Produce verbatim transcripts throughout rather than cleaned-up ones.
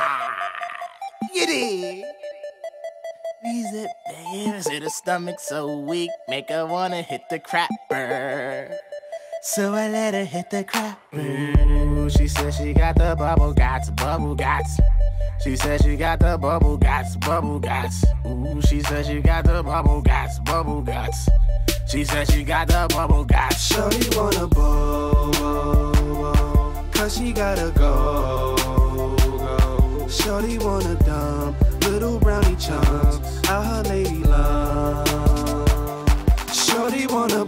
Get it. These it bears in her stomach so weak, make her wanna hit the crapper. So I let her hit the crapper. Ooh, she said she got the bubble guts, bubble guts. She said she got the bubble guts, bubble guts. Ooh, she said she got the bubble guts, bubble guts. She said she got the bubble guts. Shorty wanna bow, cause she gotta go, go. Shorty wanna dump little brownie chunks out her lady love. Shorty wanna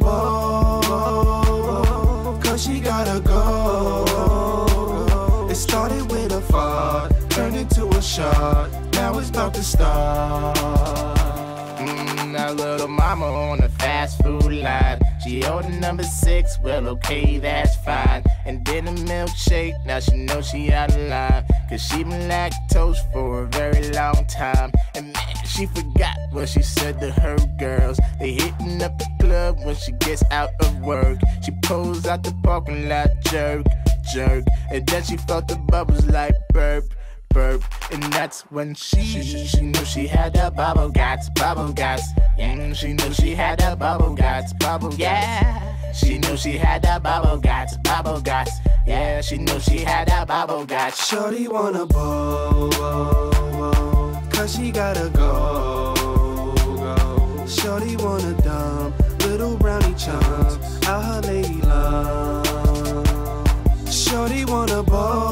bow, cause she gotta go, go. It started with a fart, turned into a shot, now it's about to start. Mm, that little mama on the fast food line, she ordered number six, well okay, that's fine. And then a milkshake, now she knows she out of line, cause she been lactose for a very long time. And man, she forgot what she said to her girls. They hitting up the club when she gets out of work. She pulls out the parking lot, jerk, jerk. And then she felt the bubbles like burp, burp. And that's when she, she, she knew she had the bubble guts, bubble guts. Mm, she knew she had the bubble guts, bubble guts. Yeah. She knew she had the bubble guts, bubble guts. Yeah, she knew she had the bubble guts. Shorty wanna bow, cause she gotta go, go. Shorty wanna dump little brownie chunks out her lady love. Shorty wanna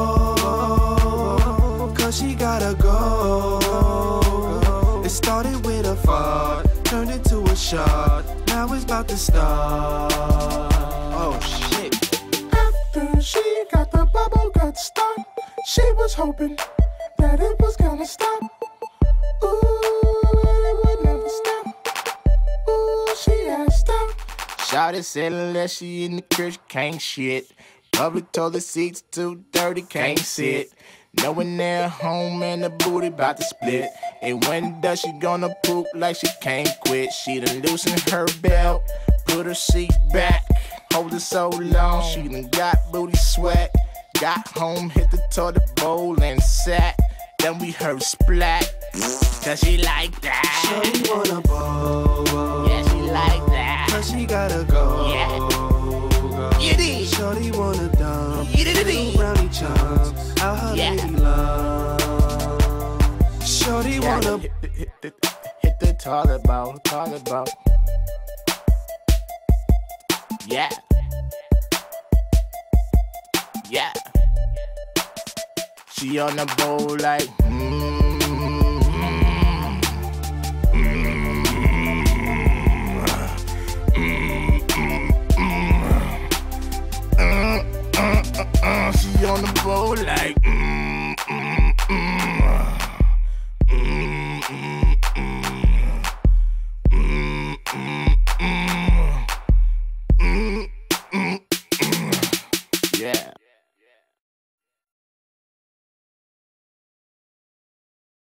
bow, cause she gotta go, go. It started with a fart, turned into a shot, now it's about to start. Oh shit. After she got the bubble gut start, she was hoping that it was gonna stop. Ooh, and it would never stop. Ooh, she had stopped. Shawty said unless she in the crib, she can't shit. Public toilet seats too dirty, can't sit. Knowing they're home and the booty bout to split. And when does she gonna poop like she can't quit? She done loosened her belt, put her seat back. Hold it so long, she done got booty sweat. Got home, hit the toilet bowl and sat. Then we heard splat, cause she like that. Shorty wanna bow, yeah, she like that. cause she gotta go, yeah. go. Get it. Shorty wanna dump Get it. little brownie chunks out her Yeah. lady love. Shorty Yeah, wanna hit, hit, hit, the, hit the toilet bowl, toilet bowl. Yeah. Yeah. She on the bowl like, mmm.